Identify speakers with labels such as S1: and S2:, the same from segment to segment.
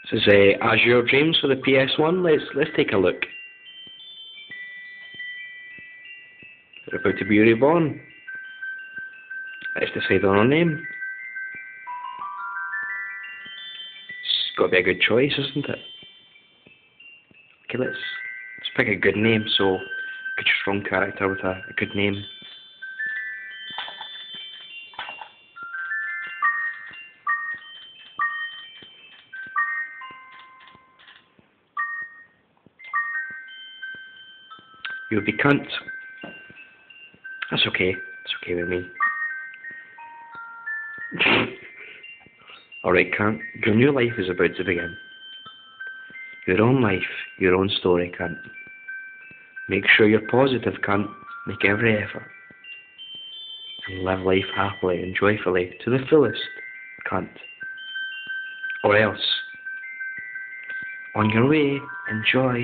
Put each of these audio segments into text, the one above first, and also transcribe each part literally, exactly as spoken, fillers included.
S1: This is uh, Azure Dreams for the P S one. Let's let's take a look. They're about to be reborn. Let's decide on our name. It's got to be a good choice, isn't it? Okay, let's let's pick a good name. So, good strong character with a, a good name. You'll be cunt. That's okay. It's okay with me. Alright, cunt. Your new life is about to begin. Your own life, your own story, cunt. Make sure you're positive, cunt. Make every effort. And live life happily and joyfully to the fullest, cunt. Or else, on your way, enjoy.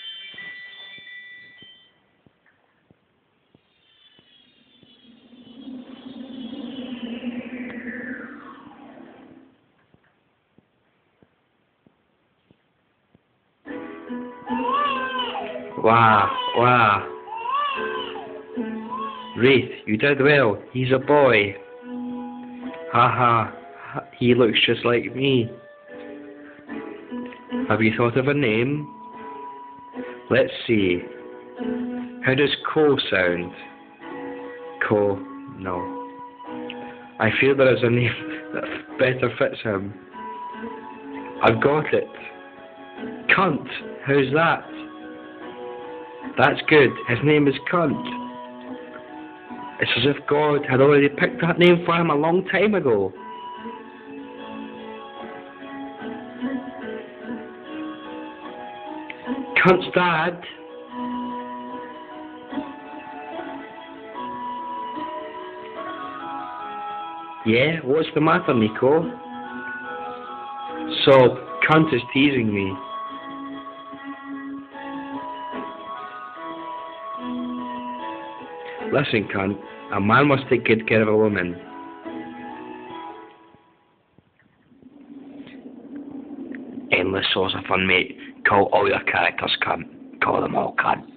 S1: Wow, wow. Wraith, you did well. He's a boy. Haha, ha, he looks just like me. Have you thought of a name? Let's see. How does Co sound? Co, no. I feel there is a name that better fits him. I've got it. Cunt, how's that? That's good. His name is Cunt. It's as if God had already picked that name for him a long time ago. Cunt's dad. Yeah, what's the matter, Nico? So, Cunt is teasing me. Listen, cunt, a man must take good care of a woman. Endless source of fun, mate. Call all your characters cunt. Call them all cunt.